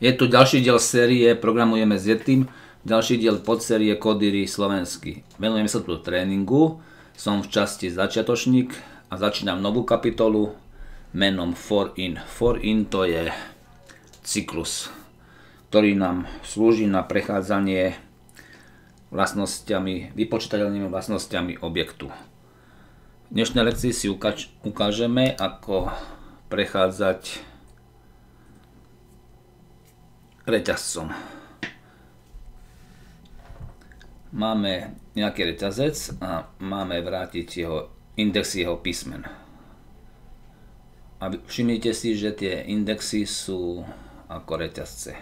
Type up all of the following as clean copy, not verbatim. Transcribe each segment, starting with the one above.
Je tu ďalší diel série Programujeme s Yetim, ďalší diel podsérie Kodíry slovensky. Venujeme sa tu tréningu, som v časti začiatočník a začínam novú kapitolu menom 4in. 4in to je cyklus, ktorý nám slúži na prechádzanie vlastnosťami, vypočítateľnými vlastnosťami objektu. V dnešnej lekcii si ukážeme, ako prechádzať reťazcom. Máme nejaký reťazec a máme vrátiť indexy jeho písmen. A všimnite si, že tie indexy sú ako reťazce.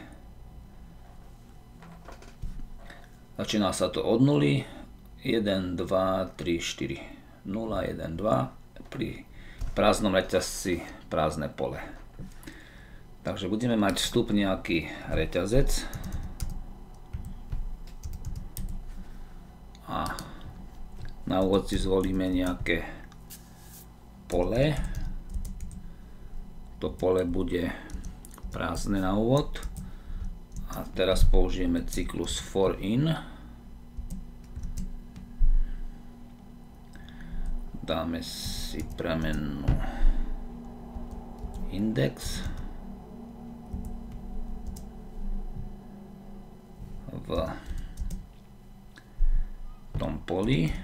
Začína sa to od 0, 1, 2, 3, 4, 0, 1, 2, pri prázdnom reťazci prázdne pole. Takže budeme mať vstup nejaký reťazec a na úvod si zvolíme nejaké pole. To pole bude prázdne na úvod a teraz použijeme cyklus 4in. Dáme si premennú index v tom poli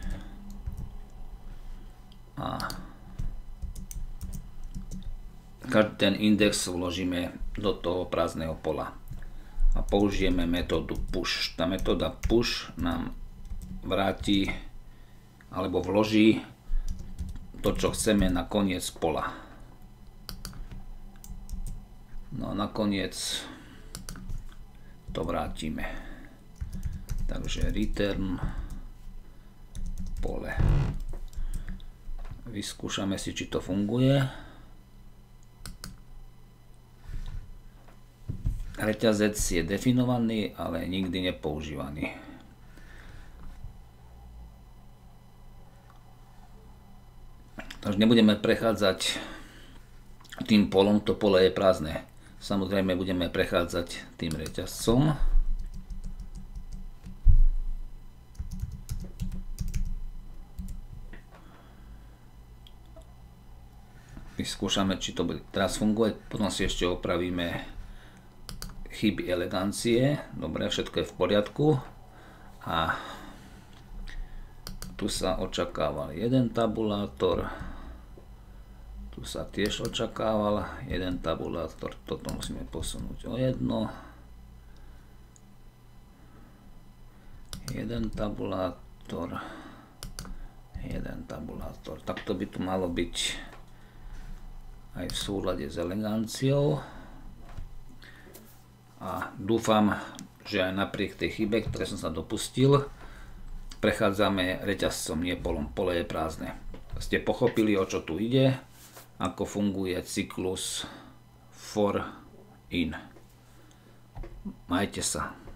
a každý ten index vložíme do toho prázdneho pola a použijeme metódu push. Tá metóda push nám vráti alebo vloží to, čo chceme, na koniec pola. No a nakoniec to vrátime. Takže return pole. Vyskúšame si, či to funguje. Reťazec je definovaný, ale nikdy nepoužívaný. Takže nebudeme prechádzať tým polom, to pole je prázdne. Samozrejme budeme prechádzať tým reťazcom. Vyskúšame, či to teraz funguje, potom si ešte opravíme chyby elegancie. Dobre, všetko je v poriadku. A tu sa očakával jeden tabulátor. Tu sa tiež očakával jeden tabulátor. Toto musíme posunúť o jedno. Jeden tabulátor. Jeden tabulátor. Takto by tu malo byť aj v súlade s eleganciou a dúfam, že aj napriek tej chybe, ktoré som sa dopustil, prechádzame reťazcom, nie polom. Pole je prázdne. Ste pochopili, o čo tu ide, ako funguje cyklus 4in. Majte sa.